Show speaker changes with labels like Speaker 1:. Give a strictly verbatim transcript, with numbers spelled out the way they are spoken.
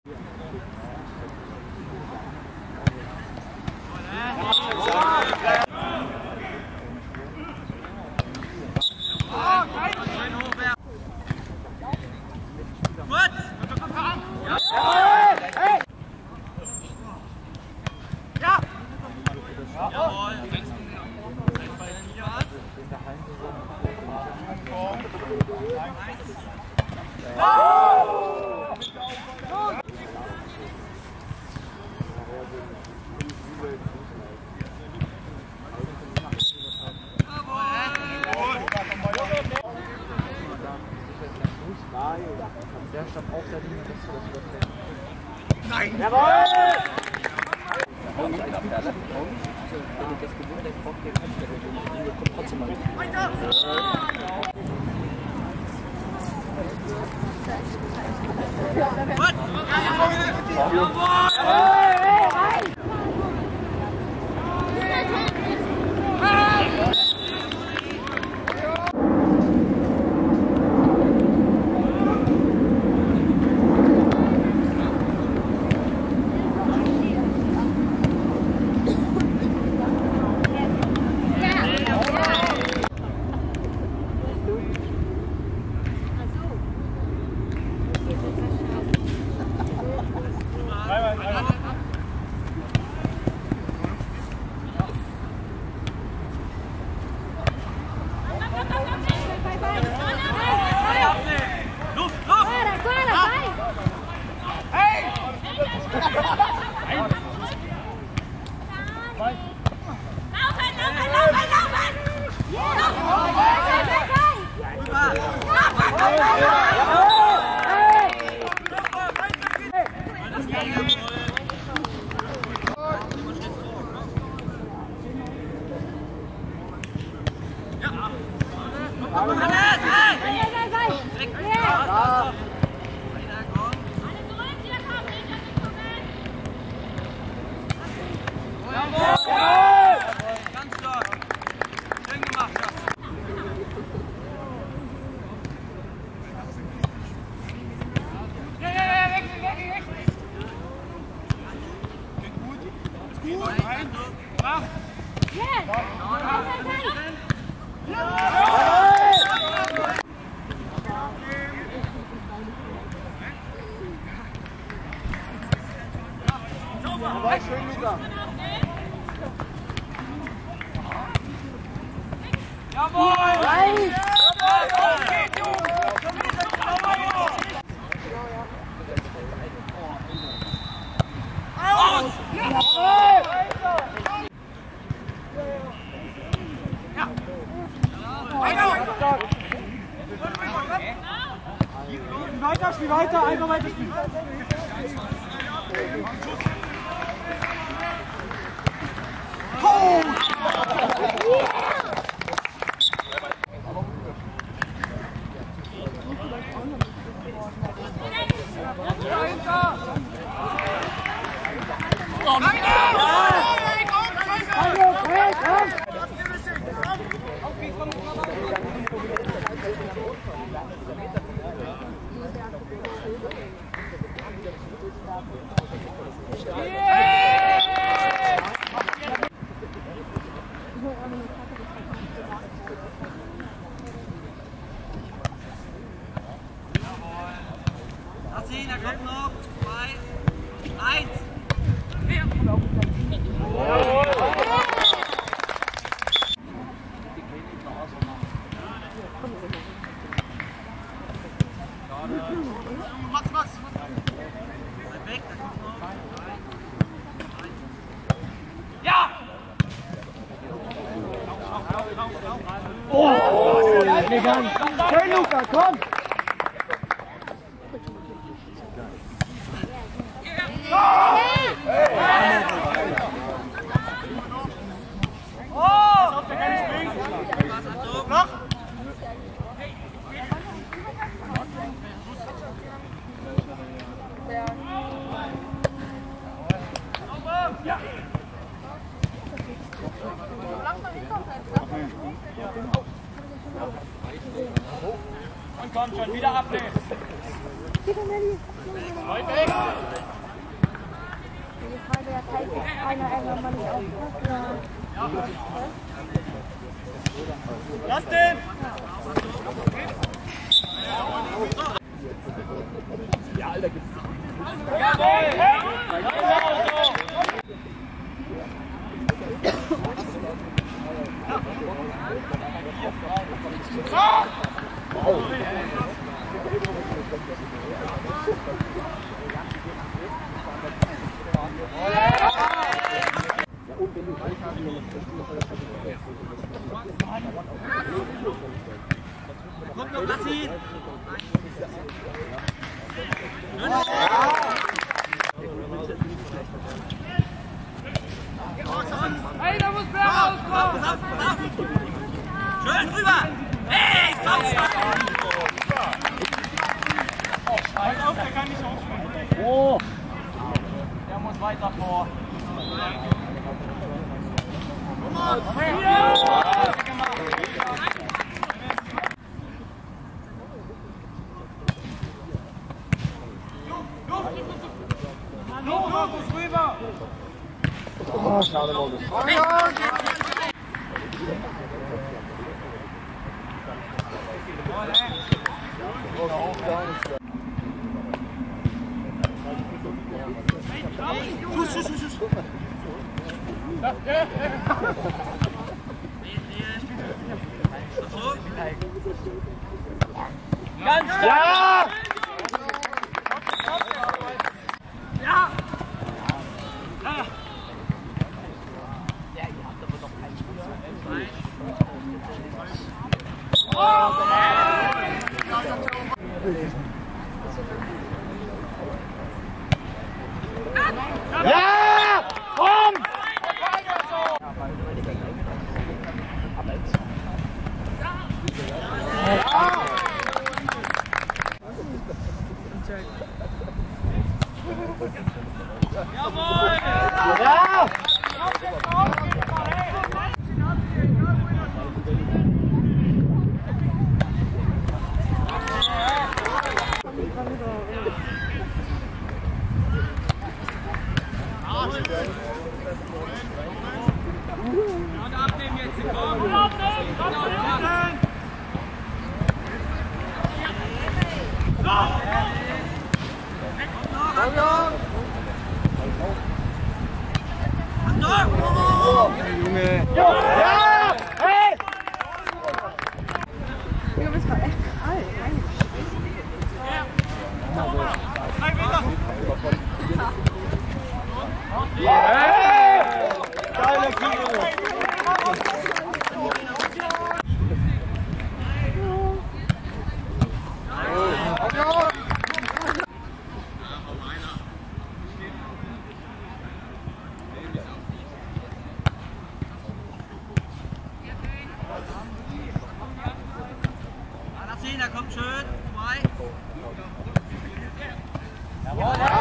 Speaker 1: Der stand auf der Linie, dass du das überträgst.
Speaker 2: Nein!
Speaker 1: Jawohl!
Speaker 2: Wenn du das Gewinn der Kopf geht, kannst du die Linie kommt trotzdem mal. Weiter!
Speaker 1: Schön, Luca.
Speaker 2: Jawohl!
Speaker 1: Rein!
Speaker 2: Aus! Ja!
Speaker 1: Weiter, spiel weiter, einfach weiter spielen.
Speaker 2: Da kommt noch zwei, eins. Max, Max. Bleib weg, da kommt noch. Ja!
Speaker 1: Oh! Schön, Luca, komm!
Speaker 3: Und komm schon, wieder abnehmen. Weit weg.
Speaker 4: Die Frage, ja, zeigt einer irgendwann mal nicht aufpasst.
Speaker 3: Lass den! Ja, Alter, gibt's. Jawohl!
Speaker 2: Komm doch, lass ihn!
Speaker 3: Hey, da muss mehr rauskommen!
Speaker 2: Pass auf, pass auf! Schön rüber! Hey, Faustball!
Speaker 3: Pass auf, der kann nicht hochspringen. Oh! Der muss weiter vor.
Speaker 1: Lola, muss rüber!
Speaker 5: Oh, schade, Lola.
Speaker 2: Schuss, Schuss, Schuss, Schuss!
Speaker 3: Ganz
Speaker 5: Ja!
Speaker 3: Ja!
Speaker 5: Ja! Komm!
Speaker 3: Jawohl!
Speaker 5: Ja!
Speaker 3: Und abnehmen jetzt, komm! Abnehmen! Abnehmen!
Speaker 5: Junge! Ja! Hey!
Speaker 4: Du bist doch echt alt.
Speaker 5: Hey! Geile Kugel!
Speaker 2: Lass ihn, da kommt schön. Zwei.
Speaker 3: Jawohl!